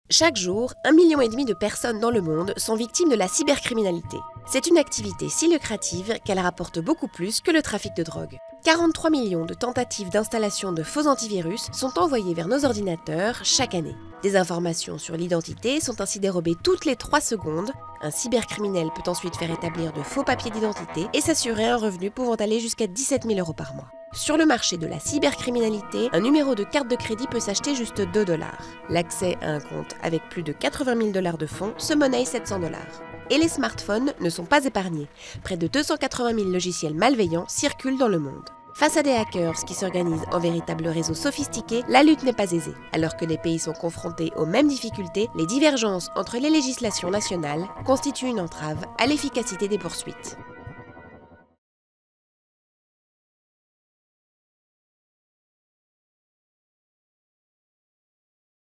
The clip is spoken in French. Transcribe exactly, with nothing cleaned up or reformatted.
Chaque jour, un million et demi de personnes dans le monde sont victimes de la cybercriminalité. C'est une activité si lucrative qu'elle rapporte beaucoup plus que le trafic de drogue. quarante-trois millions de tentatives d'installation de faux antivirus sont envoyées vers nos ordinateurs chaque année. Des informations sur l'identité sont ainsi dérobées toutes les trois secondes. Un cybercriminel peut ensuite faire établir de faux papiers d'identité et s'assurer un revenu pouvant aller jusqu'à dix-sept mille euros par mois. Sur le marché de la cybercriminalité, un numéro de carte de crédit peut s'acheter juste deux dollars. L'accès à un compte avec plus de quatre-vingt mille dollars de fonds se monnaie sept cents dollars. Et les smartphones ne sont pas épargnés. Près de deux cent quatre-vingt mille logiciels malveillants circulent dans le monde. Face à des hackers qui s'organisent en véritables réseaux sophistiqués, la lutte n'est pas aisée. Alors que les pays sont confrontés aux mêmes difficultés, les divergences entre les législations nationales constituent une entrave à l'efficacité des poursuites.